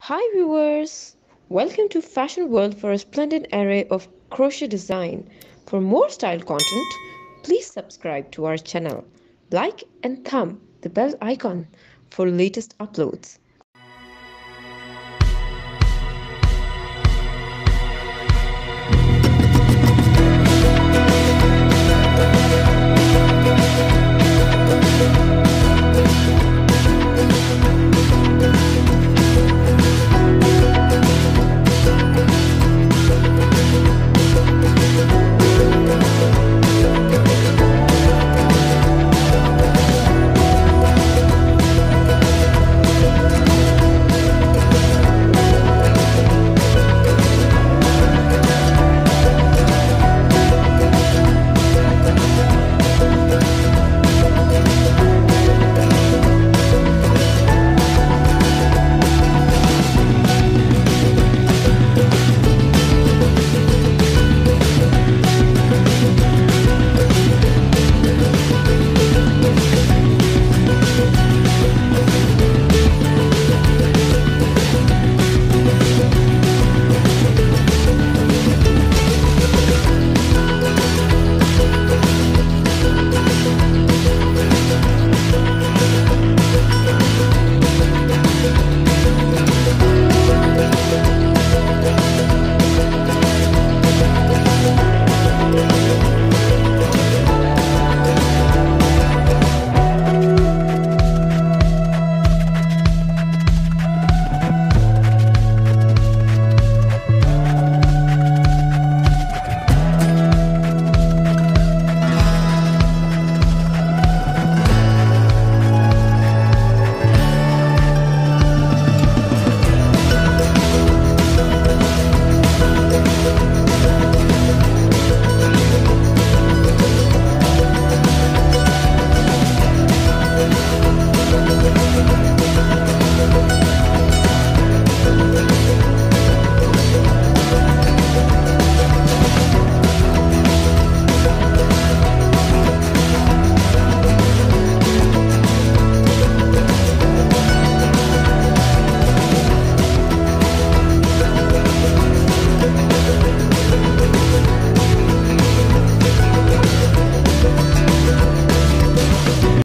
Hi viewers! Welcome to Fashion World for a splendid array of crochet design. For more style content, please subscribe to our channel. Like and thumb the bell icon for latest uploads.